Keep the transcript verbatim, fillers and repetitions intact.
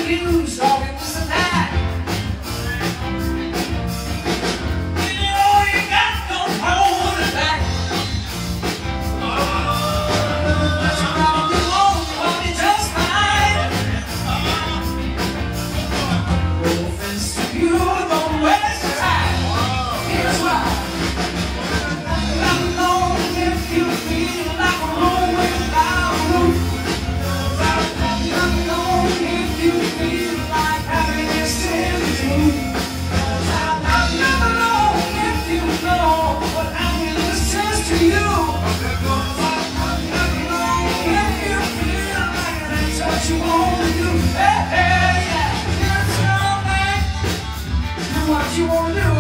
you, sorry was the night. You know you got no hold it back. But you probably won't, probably just fine. No offense to you, don't waste your time. Here's why. I'm alone if you feel like a room without a roof. I'm alone if you feel like happiness is true. I'm not alone if you know what happiness is to you. I'm not alone if you feel like that's what you want to do. Hey, hey, yeah, it's your thing. Do what you want to do.